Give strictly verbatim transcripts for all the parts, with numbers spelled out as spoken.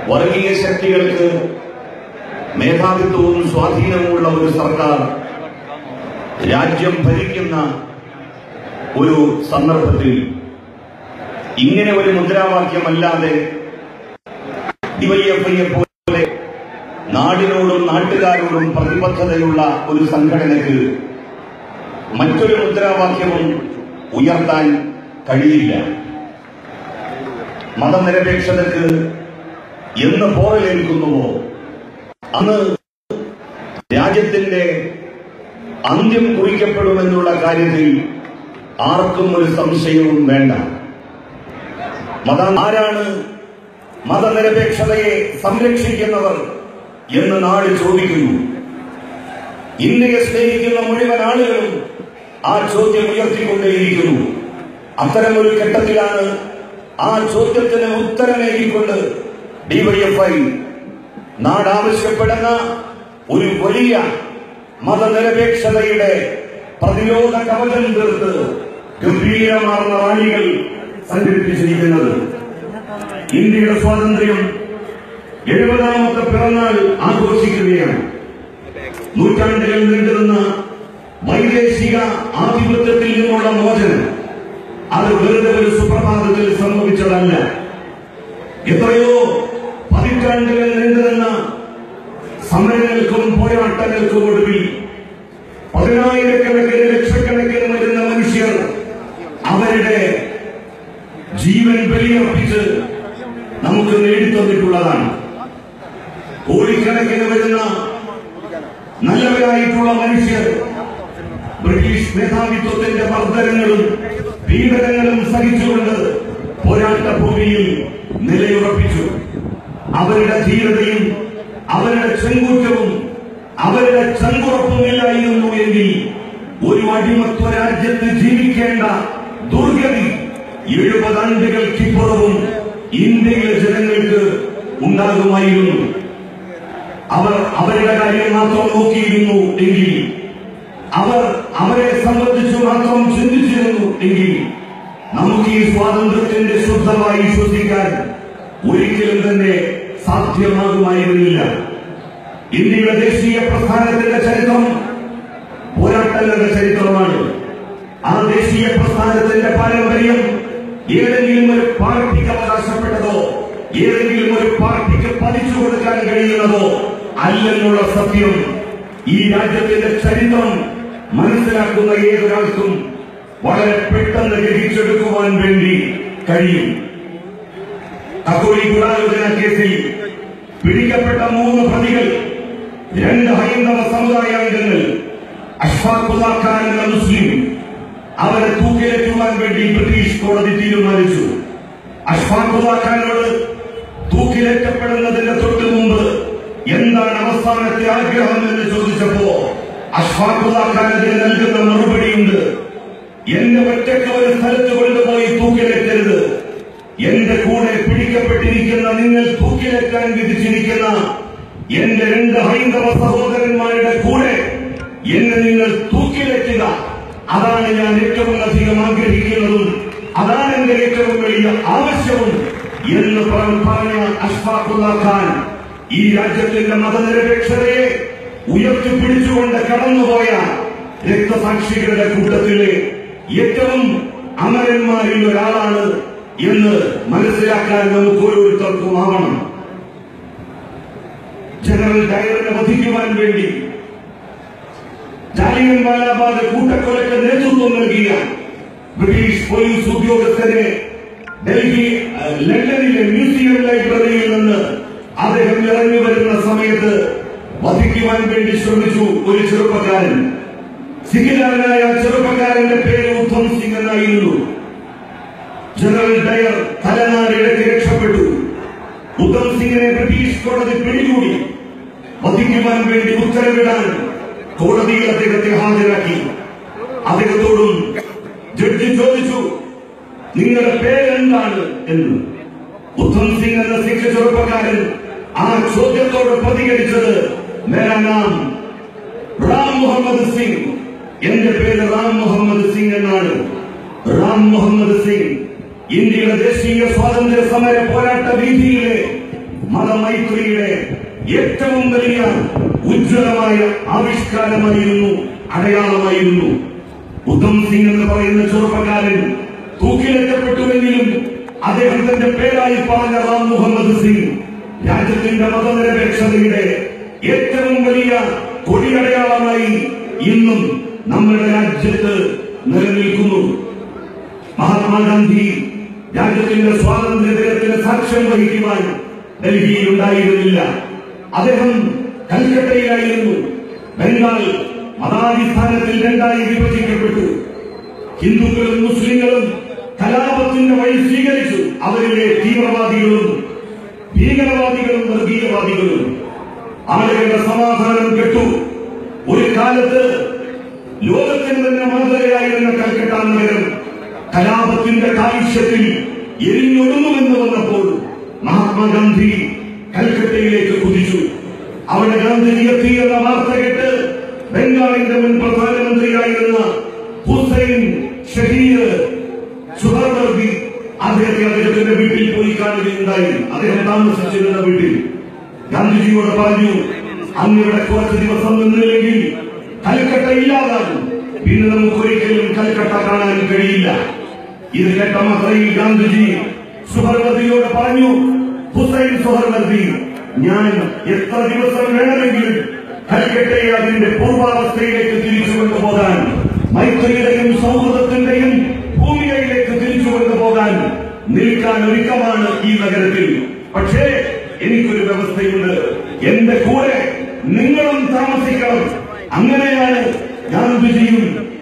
വർഗീയ ശക്തികൾക്ക് മേധാവിത്വവും സ്വാധീനവുമുള്ള ഒരു സർക്കാർ രാജ്യം ഭരിക്കുന്ന ഒരു സന്ദർഭത്തിൽ ഇങ്ങനെ ഒരു മുദ്രാവാക്യമല്ലാതെ ഡിവൈഎഫ്ഐയെ പോലെ നാടിനോടും നാട്ടുകാരോടും പ്രതിബദ്ധതയുള്ള ഒരു സംഘടനയ്ക്ക് മറ്റൊരു മുദ്രാവാക്യവും ഉയർത്താൻ കഴിയില്ല. മതനിരപേക്ഷതയ്ക്ക് എന്ന് പോറലേൽക്കുന്നുവോ അന്ന് രാജ്യത്തിന്റെ അന്ത്യം കുറിക്കപ്പെടുമെന്നുള്ള കാര്യത്തിൽ ആർക്കും ഒരു സംശയവും വേണ്ട. മതം ആരാണ് മതനിരപേക്ഷതയെ സംരക്ഷിക്കുന്നവർ എന്ന് നാട് ചോദിക്കുന്നു. ഇന്ത്യയെ സ്നേഹിക്കുന്ന മുഴുവൻ ആളുകളും ആ ചോദ്യം ഉയർത്തിക്കൊണ്ടേയിരിക്കുന്നു. അത്തരമൊരു ഘട്ടത്തിലാണ് ആ ചോദ്യത്തിന് ഉത്തരമേകിക്കൊണ്ട് ഡിവൈഎഫ്ഐ നാടാവശ്യപ്പെടുന്ന ഒരു വലിയ മതനിരപേക്ഷതയുടെ പ്രതിരോധ കവചം തീർത്ത് ഗംഭീരമാർന്ന റാലികൾ സംഘടിപ്പിച്ചിരിക്കുന്നത്. ഇന്ത്യയുടെ സ്വാതന്ത്ര്യം എഴുപതാമത്തെ പിറന്നാൾ ആഘോഷിക്കുകയാണ്. നൂറ്റാണ്ടുകൾ നീണ്ടുനിന്ന വൈദേശിക ആധിപത്യത്തിൽ നിന്നുള്ള മോചനം അത് വെറുതെ ഒരു സുപ്രഭാതത്തിൽ സംഭവിച്ചതല്ല. എത്രയോ പതിറ്റാണ്ടുകൾ നീണ്ടുനിന്ന സമരങ്ങൾക്കും പോരാട്ടങ്ങൾക്കും ഒടുവിൽ പതിനായിരക്കണക്കിന് ലക്ഷക്കണക്കിന് വരുന്ന മനുഷ്യർ അവരുടെ ജീവൻ ബലിയർപ്പിച്ച് നമുക്ക് നേടിത്തന്നിട്ടുള്ളതാണ്. കോടിക്കണക്കിന് വരുന്ന നല്ലവരായിട്ടുള്ള മനുഷ്യർ ബ്രിട്ടീഷ് മേധാവിത്വത്തിന്റെ മർദ്ദനങ്ങളും പീഡനങ്ങളും സഹിച്ചുകൊണ്ട് പോരാട്ട ഭൂമിയിൽ നിലയുറപ്പിച്ചു. അവരുടെ ധീരതയും അവരുടെ ചെങ്കൂറ്റവും അവരുടെ ചങ്കുറപ്പുമില്ലായിരുന്നു എങ്കിൽ ഒരു അടിമത്വ രാജ്യത്ത് ജീവിക്കേണ്ട ദുർഗതി എഴുപതാണ്ടുകൾക്കിപ്പുറവും ഇന്ത്യയിലെ ജനങ്ങൾക്ക് ഉണ്ടാകുമായിരുന്നു. അവർ അവരുടെ കാര്യം മാത്രം നോക്കിയിരുന്നു എങ്കിൽ, അവർ അവരെ സംബന്ധിച്ച് മാത്രം ചിന്തിച്ചിരുന്നു എങ്കിൽ നമുക്ക് ഈ സ്വാതന്ത്ര്യത്തിന്റെ ശുദ്ധമായി ശ്വസിക്കാൻ ഒരിക്കലും തന്നെ സാധ്യമാകുമായിരുന്നില്ല. ഇന്ത്യയുടെ ദേശീയ പ്രസ്ഥാനത്തിന്റെ ചരിത്രം പോരാട്ടങ്ങളുടെ ചരിത്രമാണ്. ആ ദേശീയ പ്രസ്ഥാനത്തിന്റെ പാരമ്പര്യം ഏതെങ്കിലും ഒരു പാർട്ടിക്ക് അവകാശപ്പെട്ടതോ ഏതെങ്കിലും ഒരു പാർട്ടിക്ക് പതിച്ചു കൊടുക്കാൻ കഴിയുന്നതോ അല്ലെന്നുള്ള സത്യം ഈ രാജ്യത്തിന്റെ ചരിത്രം മനസ്സിലാക്കുന്ന ഏതൊരാൾക്കും വളരെ പെട്ടെന്ന് ഗ്രഹിച്ചെടുക്കുവാൻ വേണ്ടി കഴിയും. കക്കോടി ഗൂഢാലോചന കേസിൽ പിടിക്കപ്പെട്ട മൂന്ന് പ്രതികൾ, രണ്ട് ഹൈന്ദവ സമുദായാംഗങ്ങൾ, അഷ്ഫാഖുല്ലാ ഖാൻ എന്ന മുസ്ലിം, അവരെ തൂക്കിലേറ്റുവാൻ വേണ്ടി ബ്രിട്ടീഷ് കോടതി തീരുമാനിച്ചു. അഷ്ഫാഖുല്ലാ ഖാനോട് തൂക്കിലേറ്റപ്പെടുന്നതിന് തൊട്ടു മുമ്പ് എന്താണ് അവസാനത്തെ ആഗ്രഹം എന്ന് ചോദിച്ചപ്പോ അഷ്ഫാഖുല്ലാ ഖാൻ അതിന് നൽകുന്ന മറുപടിയുണ്ട്. എന്റെ ഒറ്റയ്ക്ക് ഒരു സ്ഥലത്ത് കൊണ്ടുപോയി തൂക്കിലേറ്റരുത്. എന്റെ കൂടെ പിടിക്കപ്പെട്ടിരിക്കുന്ന, നിങ്ങൾ തൂക്കിലേറ്റാൻ വിധിച്ചിരിക്കുന്ന എന്റെ രണ്ട് ഹൈന്ദവ സഹോദരന്മാരുടെ കൂടെ എന്നെ നിങ്ങൾ തൂക്കിലേറ്റുക. അതാണ് ഞാൻ ഏറ്റവും അധികം ആഗ്രഹിക്കുന്നതും അതാണ് എന്റെ ഏറ്റവും വലിയ ആവശ്യവും എന്ന് പറഞ്ഞ അഷ്ഫാഖുല്ലാ ഖാൻ ഈ രാജ്യത്തിന്റെ മതനിരപേക്ഷതയെ ഉയർത്തിപ്പിടിച്ചുകൊണ്ട് കടന്നുപോയ രക്തസാക്ഷികളുടെ കൂട്ടത്തിലെ ഏറ്റവും അമരന്മാരിൽ ഒരാളാണ് എന്ന് മനസ്സിലാക്കാൻ നമുക്ക് ഓരോരുത്തർക്കും ആവണം. ജനറൽ ഡയറിനെ വധിക്കുവാൻ വേണ്ടി ജാലിയൻ വാലാബാഗ് കൂട്ടക്കൊലയ്ക്ക് നേതൃത്വം നൽകിയ ബ്രിട്ടീഷ് പോലീസ് ഉദ്യോഗസ്ഥരെ ഡൽഹി ലണ്ടനിലെ മ്യൂസിയം ലൈബ്രറിയിൽ നിന്ന് അദ്ദേഹം ഇറങ്ങി വരുന്ന സമയത്ത് വധിക്കുവാൻ വേണ്ടി ശ്രമിച്ചു ഒരു ചെറുപ്പക്കാരൻ. സിഖിലാരനായ ചെറുപ്പക്കാരന്റെ പേര് ഉദ്ധം സിംഗ് എന്നായിരുന്നു. ജനറൽ ഡയർ തലനാരിഴക്ക് രക്ഷപ്പെട്ടു. ഉദ്ധം സിംഗിനെ ബ്രിട്ടീഷ് കോടതി പിടികൂടി വധിക്കുവാൻ വേണ്ടി ഉത്തരവിടാൻ കോടതിയിൽ അദ്ദേഹത്തെ ഹാജരാക്കി. അദ്ദേഹത്തോടും ജഡ്ജി ചോദിച്ചു, നിങ്ങളുടെ പേരെന്താണ് എന്ന്. ഉദ്ധം സിംഗ് എന്ന സിഖ് ചെറുപ്പക്കാരൻ ആ ചോദ്യത്തോട് പ്രതികരിച്ചത്, മേരാ നാം റാം മുഹമ്മദ് സിംഗ്, എന്റെ പേര് റാം മുഹമ്മദ് സിംഗ് എന്നാണ്. റാം മുഹമ്മദ് സിംഗ് ഇന്ത്യയുടെ ദേശീയ സ്വാതന്ത്ര്യ സമര പോരാട്ട വീതിയിലെ മതമൈത്രിയുടെ ഏറ്റവും വലിയ ഉജ്ജ്വലമായ ആവിഷ്കാരമായിരുന്നു, അടയാളമായിരുന്നു. ഉദ്ധം സിംഗ് എന്ന് പറയുന്ന ചെറുപ്പക്കാരൻ തൂക്കിലേറ്റപ്പെട്ടുവെങ്കിലും അദ്ദേഹം തന്റെ പേരായി പറഞ്ഞ റാം മുഹമ്മദ് സിംഗ് രാജ്യത്തിന്റെ മതനിരപേക്ഷതയുടെ ഏറ്റവും വലിയ കൊടിയടയാളമായി ഇന്നും നമ്മുടെ രാജ്യത്ത് നിലനിൽക്കുന്നു. മഹാത്മാഗാന്ധി രാജ്യത്തിന്റെ സ്വാതന്ത്ര്യ ദിനത്തിന് സാക്ഷ്യം വഹിക്കുവാൻ ഡൽഹിയിൽ ഉണ്ടായിരുന്നില്ല. അദ്ദേഹം കൽക്കട്ടയിലായിരുന്നു. ബംഗാൾ മതാടിസ്ഥാനത്തിൽ രണ്ടായി വിഭജിക്കപ്പെട്ടു. ഹിന്ദുക്കളും മുസ്ലിങ്ങളും കലാപത്തിന്റെ വഴി സ്വീകരിച്ചു. അവരിലെ തീവ്രവാദികളും ഭീകരവാദികളും വർഗീയവാദികളും ആളുകളുടെ സമാധാനം കെട്ടു. ഒരു കാലത്ത് ലോകത്തിന് തന്നെ മാതൃകയായിരുന്ന കൽക്കട്ട നഗരം കലാപത്തിന്റെ കാലുഷ്യത്തിൽ എരിഞ്ഞൊടുങ്ങുമെന്ന് വന്നപ്പോൾ മഹാത്മാഗാന്ധി കൽക്കട്ടയിലേക്ക് കുതിച്ചു. അവിടെ ഗാന്ധിജി എത്തി എന്ന വാർത്ത കേട്ട് ബംഗാളിന്റെ മുൻ പ്രധാനമന്ത്രിയായിരുന്ന ഹുസൈൻ ഷഹീർ സുഹർവർദി അദ്ദേഹത്തെ അദ്ദേഹത്തിന്റെ വീട്ടിൽ പോയി കാണുകയുണ്ടായി. അദ്ദേഹം താമസിച്ചിരുന്ന വീട്ടിൽ ഗാന്ധിജിയോട് പറഞ്ഞു, അങ്ങയുടെ കുറച്ച് ദിവസം നിന്നില്ലെങ്കിൽ കൽക്കട്ട ഇല്ലാതാകും. പിന്നെ നമുക്ക് ഒരിക്കലും കൽക്കട്ട കാണാൻ കഴിയില്ല. ഇത് കേട്ട മാത്രയിൽ ഗാന്ധിജി സുഹർവർദിയോട് പറഞ്ഞു, ഹുസൈൻ സുഹർവർദി, ഞാൻ എത്ര ദിവസം വേണമെങ്കിലും കൽക്കട്ടയെ അതിന്റെ പൂർവാവസ്ഥയിലേക്ക് തിരിച്ചു കൊണ്ടുപോകാൻ, മൈത്രിയുടെയും സൗഹൃദത്തിന്റെയും ഭൂമികയിലേക്ക് തിരിച്ചു കൊണ്ടുപോകാൻ നിൽക്കാൻ ഒരുക്കമാണ് ഈ നഗരത്തിൽ. പക്ഷേ എനിക്കൊരു വ്യവസ്ഥയുണ്ട്, എന്റെ കൂടെ നിങ്ങളും താമസിക്കണം. അങ്ങനെയാണ് ഗാന്ധിജിയും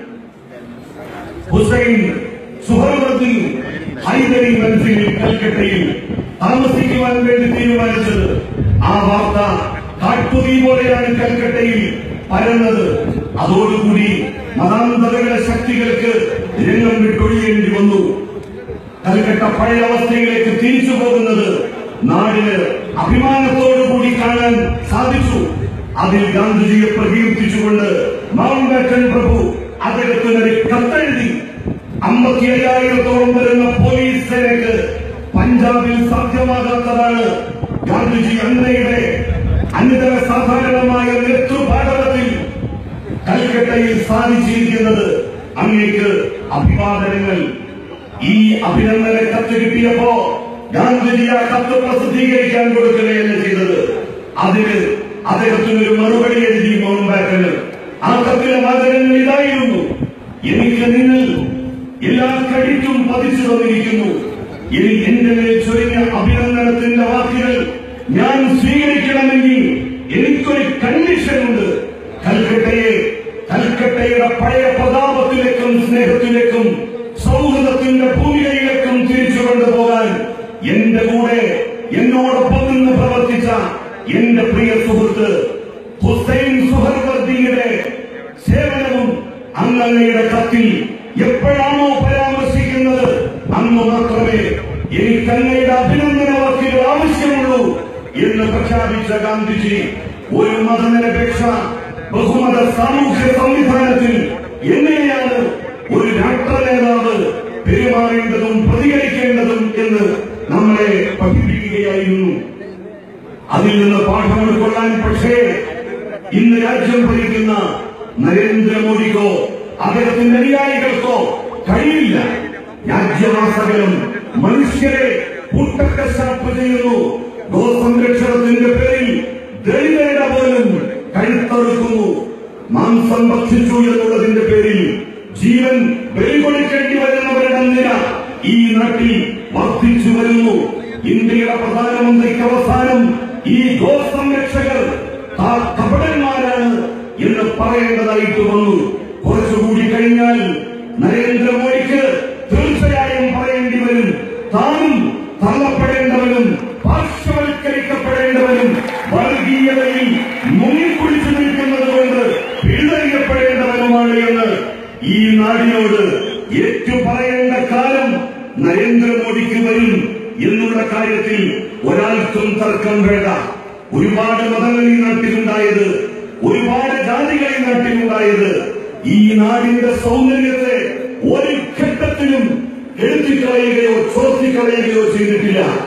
ഹുസൈൻ സുഹർവർദിയും ഹൈദരി മൻസിലിൽ കൽക്കട്ടയിൽ താമസിക്കുവാൻ വേണ്ടി തീരുമാനിച്ചത്. ആ വാർത്ത കാട്ടുതീ പോലെയാണ് കൽക്കട്ടയിൽ പരന്നത്. അതോടുകൂടി മതാന്തരങ്ങളുടെ ശക്തികൾക്ക് രംഗം വിട്ടൊഴിയേണ്ടി വന്നു. കൽക്കട്ട പഴയ അവസ്ഥയിലേക്ക് തിരിച്ചു പോകുന്നത് നാടിന് അഭിമാനത്തോടുകൂടി കാണാൻ സാധിച്ചു. അതിൽ ഗാന്ധിജിയെ പ്രകീർത്തിച്ചുകൊണ്ട് മൗണ്ട് ബാറ്റൻ പ്രഭു അദ്ദേഹത്തിനൊരു കത്തെഴുതി. അമ്പത്തി അയ്യായിരത്തോളം വരുന്ന പോലീസ് സേനയ്ക്ക് പഞ്ചാബിൽ സാധ്യമാകാത്തതാണ് ഗാന്ധിജി അന്നയുടെ അനിതര സാധാരണമായ നേതൃപാഠത്തിൽ കൽക്കട്ടയിൽ സാധിച്ചിരിക്കുന്നത്. അങ്ങേക്ക് അഭിവാദനങ്ങൾ. ഈ അഭിനന്ദന കത്ത് കിട്ടിയപ്പോ ഗാന്ധിജി ആ കത്ത് പ്രസിദ്ധീകരിക്കാൻ കൊടുക്കുകയല്ല ചെയ്തത്. അതിന് അദ്ദേഹത്തിനൊരു മറുപടി എഴുതി മൗണ്ട് ബാറ്റന്. ആ കത്തിലെ വാചകങ്ങൾ ഇതായിരുന്നു: എനിക്ക് നിങ്ങൾ എല്ലാ ക്രെഡിറ്റും പതിച്ചു തന്നിരിക്കുന്നു. ഇനി എന്റെ മേൽ ചൊരിഞ്ഞ അഭിനന്ദനത്തിന്റെ വാക്കുകൾ ഞാൻ സ്വീകരിക്കണമെങ്കിൽ എനിക്കൊരു കണ്ടീഷനുണ്ട്. കൽക്കട്ടയെ കൽക്കട്ടയുടെ പഴയ പ്രതാപത്തിലേക്കും സ്നേഹത്തിലേക്കും സൗഹൃദത്തിന്റെ ഭൂമികയിലേക്കും തിരിച്ചു കൊണ്ടുപോകാൻ എന്റെ കൂടെ എന്നോടൊപ്പം നിന്ന് പ്രവർത്തിച്ച എന്റെ പ്രിയ സുഹൃത്ത് ഹുസൈൻ സുഹർവർദിയുടെ സേവനവും അങ്ങയുടെ കത്തിൽ എപ്പോഴാണോ പരാമർശിക്കുന്നത് അന്ന് മാത്രമേ എനിക്ക് അങ്ങയുടെ അഭിനന്ദന വാക്കുകൾ ആവശ്യമുള്ളൂ എന്ന് പ്രഖ്യാപിച്ച ഗാന്ധിജി ഒരു മതനിരപേക്ഷ ബഹുമത സാമൂഹ്യ സംവിധാനത്തിൽ എങ്ങനെയാണ് ഒരു രാഷ്ട്ര നേതാവ് പെരുമാറേണ്ടതും പ്രതികരിക്കേണ്ടതും എന്ന് നമ്മളെ പഠിപ്പിക്കുകയായിരുന്നു. അതിൽ നിന്ന് പാഠം ഉൾക്കൊള്ളാൻ പക്ഷേ ഇന്ന് രാജ്യം ഭരിക്കുന്ന നരേന്ദ്രമോദിക്കോ അദ്ദേഹത്തിന്റെ അനുയായികൾക്കോ കഴിയില്ല. രാജ്യമാസകലം മനുഷ്യരെ കൂട്ടക്കശാപ്പ് ചെയ്യുന്നു. ഗോസംരക്ഷണത്തിന്റെ പേരിൽ ദളിതരുടെ പോലും കഴുത്തറുക്കുന്നു. മാംസം ഭക്ഷിച്ചു എന്നുള്ളതിന്റെ പേരിൽ ജീവൻ ബലികൊടുക്കേണ്ടി വരുന്നവരുടെ നില ഈ നാട്ടിൽ വർദ്ധിച്ചു വരുന്നു. ഇന്ത്യയുടെ പ്രധാനമന്ത്രിക്ക് അവസാനം ഈ ഗോസംരക്ഷകർ കപടന്മാരാണ് എന്ന് പറയേണ്ടതായിട്ട് വന്നു. കുറച്ചുകൂടി കഴിഞ്ഞാൽ നരേന്ദ്രമോദിക്ക് തീർച്ചയായും പറയേണ്ടി വരും, താനും തള്ളപ്പെടേണ്ടവനും പാർശ്വവൽക്കരിക്കപ്പെടേണ്ടവനും വർഗീയതയിൽ മുങ്ങിക്കുളിച്ചു നിൽക്കുന്നത് കൊണ്ട് പിഴുതറിയപ്പെടേണ്ടവനുമാണ് എന്ന് ഈ നാടിനോട് ഏറ്റുപറയേണ്ട കാലം നരേന്ദ്രമോദിക്ക് വരും എന്നുള്ള കാര്യത്തിൽ ഒരാൾക്കും തർക്കം വേണ്ട. ഒരുപാട് മതങ്ങൾ ഈ നാട്ടിലുണ്ടായത്, ഒരുപാട് ജാതികൾ ഈ നാട്ടിലുണ്ടായത് ഈ നാടിന്റെ സൗന്ദര്യത്തെ ഒരു ഘട്ടത്തിലും എഴുത്തിക്കളയുകയോ ചോർത്തിക്കളയുകയോ ചെയ്തിട്ടില്ല.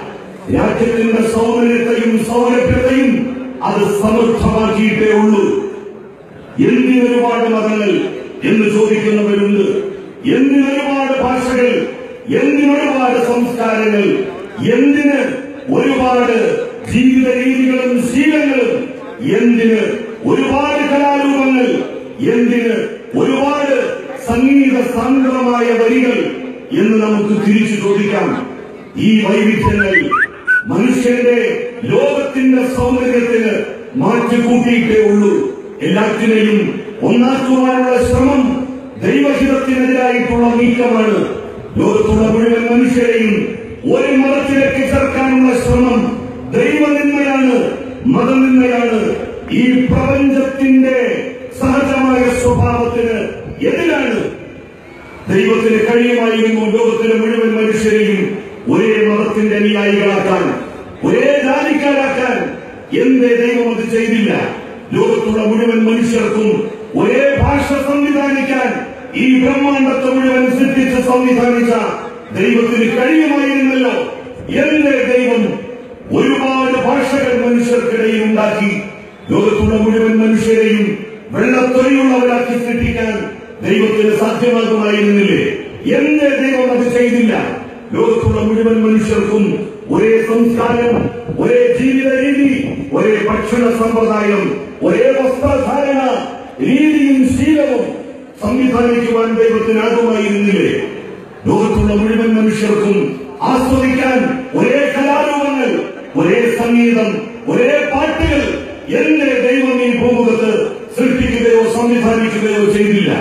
രാജ്യത്തിന്റെ സൗന്ദര്യത്തെയും സൗരഭ്യത്തെയും അത് സമൃദ്ധമാക്കിയിട്ടേ ഉള്ളൂ. എന്തിനൊരുപാട് മതങ്ങൾ എന്ന് ചോദിക്കുന്നവരുണ്ട്. എന്തിനൊരുപാട് ഭാഷകൾ, എന്തിനൊരുപാട് സംസ്കാരങ്ങൾ, എന്തിന് ഒരുപാട് ജീവിത രീതികളും ശീലങ്ങളും, എന്തിന് ഒരുപാട് കലാരൂപങ്ങൾ, എന്തിന് ഒരുപാട് സംഗീത സാന്ദ്രമായ വരികൾ എന്ന് നമുക്ക് തിരിച്ചു ചോദിക്കാം. ഈ വൈവിധ്യങ്ങൾ മനുഷ്യന്റെ ലോകത്തിന്റെ സൗന്ദര്യത്തിന് മാറ്റിക്കൂട്ടിയിട്ടേ ഉള്ളൂ. എല്ലാത്തിനെയും ഒന്നാക്കുവാനുള്ള ശ്രമം ദൈവഹിതത്തിനെതിരായിട്ടുള്ള നീക്കമാണ്. ലോകത്തുള്ള മുഴുവൻ മനുഷ്യരെയും ഒരു മതത്തിലേക്ക് ചേർക്കാനുള്ള ശ്രമം ദൈവനിന്ദയാണ്, മതനിന്ദയാണ്. ഈ പ്രപഞ്ചത്തിന്റെ സഹജമായ സ്വഭാവത്തിന് എതിരാണ്. ദൈവത്തിന് കഴിയുമായിരുന്നു ലോകത്തിലെ മുഴുവൻ മനുഷ്യരെയും ഒരേ മതത്തിന്റെ അനുയായികളാക്കാൻ, ഒരേ ജാതിക്കാരാക്കാൻ. എന്തേ ദൈവം അത് ചെയ്തില്ല? ലോകത്തുള്ള മുഴുവൻ മനുഷ്യർക്കും ഒരേ ഭാഷ സംവിധാനിക്കാൻ ഈ ബ്രഹ്മാണ്ടത്തെ മുഴുവൻ സൃഷ്ടിച്ച് സംവിധാനിച്ച ദൈവത്തിന് കഴിയുമായിരുന്നല്ലോ. എന്തേ ദൈവം ഒരുപാട് ഭാഷകൾ മനുഷ്യർക്കിടയിൽ ഉണ്ടാക്കി? ലോകത്തുള്ള മുഴുവൻ മനുഷ്യരെയും വെള്ളത്തൊഴിയുള്ളവരാക്കി സൃഷ്ടിക്കാൻ ദൈവത്തിന് സാധ്യമാകുമായിരുന്നില്ലേ? എന്തേ ദൈവം അത് ചെയ്തില്ല? ലോകത്തുള്ള മുഴുവൻ മനുഷ്യർക്കും ഒരേ സംസ്കാരം, ഒരേ ജീവിത രീതി, ഒരേ ഭക്ഷണ സമ്പ്രദായം, ഒരേ വസ്ത്രധാരണ രീതിയും ശീലവും സംവിധാനിക്കുവാൻ ദൈവത്തിനാകുമായിരുന്നില്ലേ? ലോകത്തുള്ള മുഴുവൻ മനുഷ്യർക്കും ആസ്വദിക്കാൻ ഒരേ കലാരൂപങ്ങൾ, ഒരേ സംഗീതം, ഒരേ പാട്ടുകൾ എന്നെ ദൈവം ഈ ഭൂമുഖത്ത് സൃഷ്ടിക്കുകയോ സംവിധാനിക്കുകയോ ചെയ്തില്ല?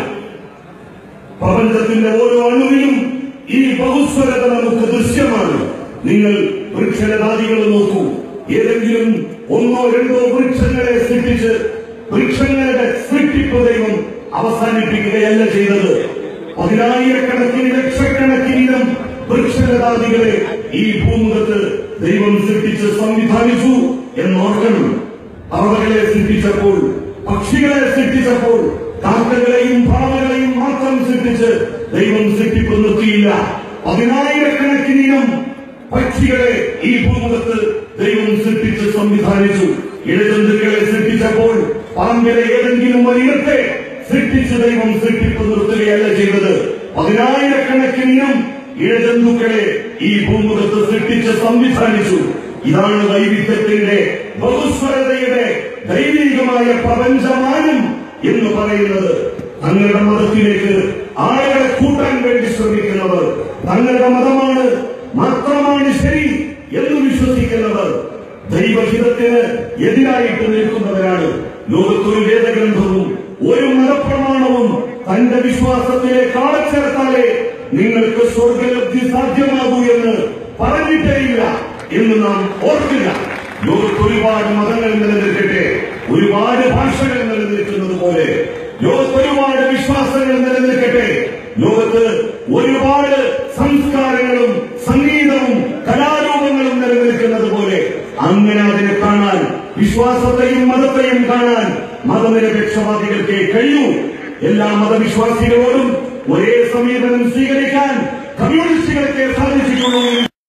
പ്രപഞ്ചത്തിന്റെ ഓരോ അണുവിലും ഈ ബഹുസ്വരത നമുക്ക് ദൃശ്യമാണ്. നിങ്ങൾ വൃക്ഷലതാദികൾ നോക്കൂ. ഏതെങ്കിലും ഒന്നോ രണ്ടോ വൃക്ഷങ്ങളെ സൃഷ്ടിച്ച് വൃക്ഷങ്ങളുടെ സൃഷ്ടിപ്പ് ദൈവം അവസാനിപ്പിക്കുകയല്ല ചെയ്തത്. പതിനായിരക്കണക്കിന് ലക്ഷക്കണക്കിനും വൃക്ഷലതാദികളെ ഈ ഭൂമുഖത്ത് ദൈവം സൃഷ്ടിച്ച് സംവിധാനിച്ചു എന്നോർക്കണം. പറവകളെ സൃഷ്ടിച്ചപ്പോൾ, പക്ഷികളെ സൃഷ്ടിച്ചപ്പോൾ, കാക്കകളെയും പ്രാവുകളെയും മാത്രം സൃഷ്ടിച്ച് ദൈവം സൃഷ്ടിപ്പ് നിർത്തിയില്ല. പതിനായിരക്കണക്കിനും പക്ഷികളെ ഈ ഭൂമുഖത്ത് ദൈവം സൃഷ്ടിച്ച് സംവിധാനിച്ചു. ഇഴജന്തുക്കളെ സൃഷ്ടിച്ചപ്പോൾ പറമ്പിലെ ഏതെങ്കിലും ഒരിടത്തെ സൃഷ്ടിച്ച് ദൈവം സൃഷ്ടിപ്പ് നിർത്തുകയല്ല ചെയ്തത്. പതിനായിരക്കണക്കിനും ഇഴജന്തുക്കളെ ഈ ഭൂമുഖത്ത് സൃഷ്ടിച്ച് സംവിധാനിച്ചു. ഇതാണ് വൈവിധ്യത്തിന്റെ, ബഹുസ്വരതയുടെ ദൈവികമായ പ്രപഞ്ചമാനം എന്ന് പറയുന്നത്. തങ്ങളുടെ മതത്തിലേക്ക് ആളുകളെ കൂട്ടാൻ വേണ്ടി ശ്രമിക്കുന്നവർ, തങ്ങളുടെ മതമാണ് മാത്രമാണ് ശരി എന്ന് വിശ്വസിക്കുന്നവർ, ദൈവഹിതത്തിന് എതിരായിട്ട് നിൽക്കുന്നവരാണ്. ലോകത്തൊരു വേദഗ്രന്ഥവും ഒരു മതപ്രമാണവും തന്റെ വിശ്വാസത്തിലേക്ക് ആളച്ചേർത്താലേ നിങ്ങൾക്ക് സ്വർഗലബ്ധി സാധ്യമാകൂ എന്ന് പറഞ്ഞിട്ടേയില്ല എന്ന് നാം ഓർക്കുക. ലോകത്ത് ഒരുപാട് മതങ്ങൾ നിലനിൽക്കട്ടെ, ഒരുപാട് ഭാഷകൾ നിലനിൽക്കുന്നത് പോലെ ലോകത്ത് ഒരുപാട് വിശ്വാസങ്ങൾ നിലനിൽക്കട്ടെ, ലോകത്ത് ഒരുപാട് സംസ്കാരങ്ങളും സംഗീതവും കലാരൂപങ്ങളും നിലനിൽക്കുന്നത് പോലെ അങ്ങനെ അതിനെ കാണാൻ, വിശ്വാസത്തെയും മതത്തെയും കാണാൻ മതനിരപേക്ഷവാദികൾക്ക് കഴിയൂ. എല്ലാ മതവിശ്വാസികളോടും ഒരേ സമീപനം സ്വീകരിക്കാൻ കമ്മ്യൂണിസ്റ്റുകൾക്ക് സാധിച്ചിട്ടുള്ളൂ.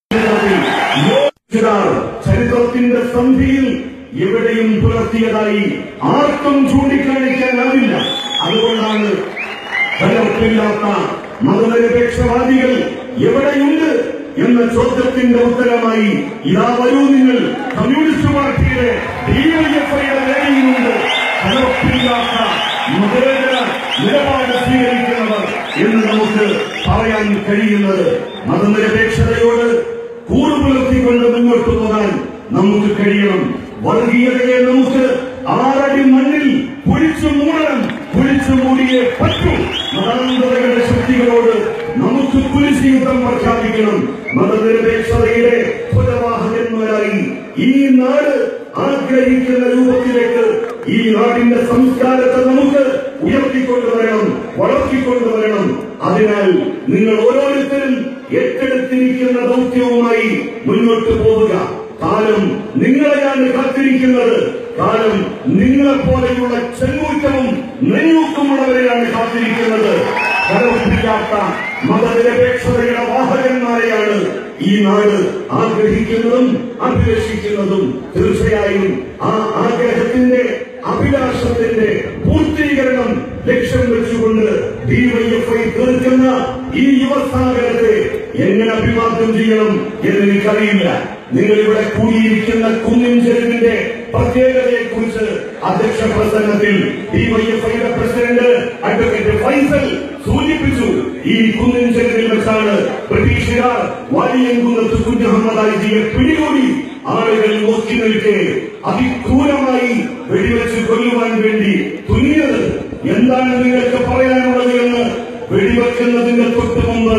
ചരിത്രത്തിന്റെ സന്ധിയിൽ എവിടെയും പുലർത്തിയതായി ആർക്കും ചൂണ്ടിക്കാണിക്കാനാവില്ല. അതുകൊണ്ടാണ് കലർപ്പില്ലാത്ത മതനിരപേക്ഷവാദികൾ എവിടെയുണ്ട് എന്ന ചോദ്യത്തിന്റെ ഉത്തരമായി ഇതാ വരൂ നിങ്ങൾ കമ്മ്യൂണിസ്റ്റ് പാർട്ടിയുടെ ഡിവൈഎഫ്ഐയുടെ വേദിയിലുണ്ട് കലർപ്പില്ലാത്ത മതേതര നിലപാട് സ്വീകരിക്കുന്നവർ എന്ന് നമുക്ക് പറയാൻ കഴിയുന്നത്. മതനിരപേക്ഷതയോട് കൂറുപുലർത്തിക്കൊണ്ട് മുന്നോട്ട് പോകാൻ നമുക്ക് കഴിയണം. വർഗീയതയെ നമുക്ക് ആറടി മണ്ണിൽ കുഴിച്ചു മൂടണം, കുഴിച്ചു മൂടിയേ പറ്റൂ. മതാന്തരങ്ങളുടെ ശക്തികളോട് നമുക്ക് കുരിശുയുദ്ധം പ്രഖ്യാപിക്കണം. മതനിരപേക്ഷതയുടെ ധ്വജവാഹകന്മാരായി ഈ നാട് ആഗ്രഹിക്കുന്ന രൂപത്തിലേക്ക് ഈ നാടിന്റെ സംസ്കാരത്തെ നമുക്ക് ഉയർത്തിക്കൊണ്ടുവരണം, വളർത്തിക്കൊണ്ടുവരണം. അതിനാൽ നിങ്ങൾ ഓരോരുത്തരും ഏറ്റെടുത്തിരിക്കുന്ന ദൗത്യവുമായി മുന്നോട്ട് പോവുക. കാലം നിങ്ങളെയാണ് കാത്തിരിക്കുന്നത്. കാലം നിങ്ങളെപ്പോലെയുള്ള ചെങ്കൂറ്റവും നെയ്യൂക്കമുള്ളവരെയാണ് കാത്തിരിക്കുന്നത്. കലർപ്പിക്കാത്ത മതനിരപേക്ഷതയുടെ വാഹകന്മാരെയാണ് ഈ നാട് ആഗ്രഹിക്കുന്നതും അഭിലഷിക്കുന്നതും. തീർച്ചയായും ആ ആഗ്രഹത്തിന്റെ അഭിലാഷത്തിന്റെ പൂർത്തീകരണം ലക്ഷ്യം വെച്ചുകൊണ്ട് ഡിവൈഎഫ്ഐ തീർക്കുന്ന ഈ യുവസാഗരത്തെ എങ്ങനെ അഭിവാദ്യം ചെയ്യണം എന്ന് എനിക്കറിയില്ല. നിങ്ങളിവിടെ കൂടിയിരിക്കുന്ന കുന്നിൻ ചെരുവിന്റെ പ്രത്യേകതയെ കുറിച്ച് അധ്യക്ഷ പ്രസംഗത്തിൽ ഡിവൈഎഫ്ഐയുടെ പ്രസിഡന്റ് അഡ്വക്കേറ്റ് ഫൈസൽ സൂചിപ്പിച്ചു. ഈ കുന്നിൻ ചെരുവിൽ വെച്ചാണ് ബ്രിട്ടീഷുകാർ വാലിയംകുന്നത്ത് കുഞ്ഞഹമ്മദാജിയെ പിടികൂടി ആളുകൾ നോക്കി നിൽക്കെ അതിക്രൂരമായി വെടിവെച്ച് കൊല്ലുവാൻ വേണ്ടി തുനിയത്. എന്താണ് നിങ്ങൾക്ക് പറയാനുള്ളത് എന്ന് വെടിവെക്കുന്നതിന്റെ തൊട്ട് മുമ്പ്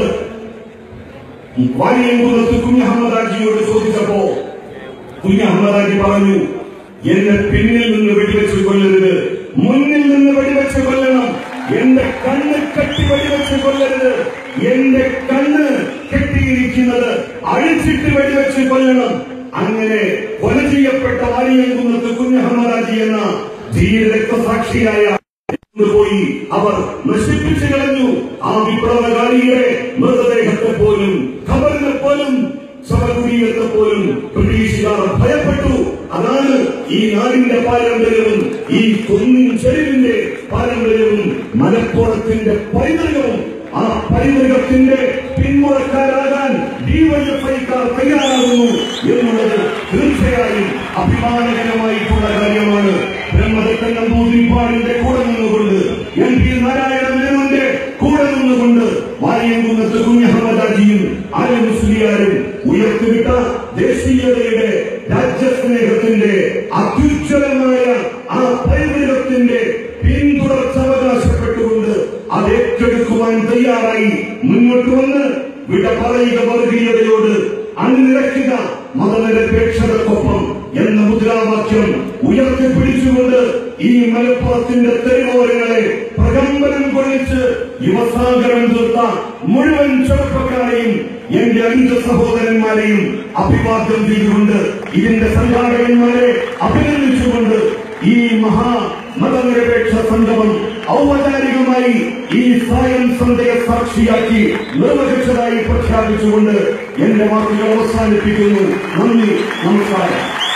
വാലിയംകുന്നത്ത് കുഞ്ഞഹമ്മദാജിയോട് ചോദിച്ചപ്പോ കുഞ്ഞഹമ്മദാജി പറഞ്ഞു, എന്നെ പിന്നിൽ നിന്ന് വെടിവെച്ച് കൊല്ലരുത്, മുന്നിൽ നിന്ന് വെടിവെച്ച് കൊല്ലണം. എന്റെ കണ്ണ് കെട്ടി വെടിവെച്ച് കൊല്ലരുത്, എന്റെ കണ്ണ് കെട്ടിയിരിക്കുന്നത് അഴിച്ചിട്ട് വെടിവെച്ച് കൊല്ലണം. അങ്ങനെ കൊല ചെയ്യപ്പെട്ട വാലിയംകുന്നത്ത് കുഞ്ഞഹമ്മദാജി എന്ന ധീര രക്തസാക്ഷിയായ പോയി അവർ നശിപ്പിച്ചു കളഞ്ഞു. ആ വിപ്ലവകാരിയുടെ മൃതദേഹത്തെ പോലും ഖബറിനെ പോലും ശവകുടീരത്തെ പോലും ബ്രിട്ടീഷുകാർ ഭയപ്പെട്ടു. അതാണ് ഈ നാടിന്റെ പാരമ്പര്യവും ഈ കുന്നിൻ ചെരുവിന്റെ പാരമ്പര്യവും മലപ്പുറത്തിന്റെ പൈതൃകവും. ആ പൈതൃകത്തിന്റെ പിന്മുറക്കാരാകാൻ ഡിവൈഎഫ്ഐക്കാർ തയ്യാറാകുന്നു എന്നുള്ളത് തീർച്ചയായും അഭിമാനകരമായിട്ടുള്ള കാര്യമാണ്. ബ്രഹ്മദത്തൻ നമ്പൂതിരിപ്പാടിന്റെ കൂടെ നിന്നുകൊണ്ട്, എം പി നാരായണ മേനോന്റെ കൂടെ നിന്നുകൊണ്ട് വാലിയംകുന്നത്ത് കുഞ്ഞഹമ്മദാജിയും ആര്യ മുസ്ലിയാരും ഉയർത്തിവിട്ട ദേശീയതയുടെ രാജ്യസ്നേഹത്തിന്റെ അത്യുജ്വലമായ ആ പൈതൃകത്തിന്റെ പിന്തുടർച്ച അവകാശപ്പെട്ടുകൊണ്ട് അത് ഏറ്റെടുക്കുവാൻ തയ്യാറായി മുന്നോട്ട് വന്ന് വിട പറയുക വർഗീയതയോട്, അണിനിരക്കുക മതനിരപേക്ഷതക്കൊപ്പം എന്ന മുദ്രാവാക്യം ഉയർത്തിപ്പിടിച്ചുകൊണ്ട് ഈ മലപ്പുറത്തിന്റെ തെരുവോരങ്ങളെ പ്രകമ്പനം കൊള്ളിച്ച് യുവസാഗരം തീർത്ത മുഴുവൻ ചെറുപ്പക്കാരെയും എന്റെ അഞ്ച് സഹോദരന്മാരെയും അഭിവാദ്യം ചെയ്തുകൊണ്ട്, ഇതിന്റെ സംഘാടകന്മാരെ അഭിനന്ദിച്ചുകൊണ്ട് ഈ മഹാ മതനിരപേക്ഷ സംഗമം ഔപചാരികമായി ഈ സായം സന്ധ്യ സാക്ഷിയാക്കി നിർവഹിച്ചതായി പ്രഖ്യാപിച്ചുകൊണ്ട് എന്റെ വാക്കുകൾ അവസാനിപ്പിക്കുന്നു. നന്ദി, നമസ്കാരം.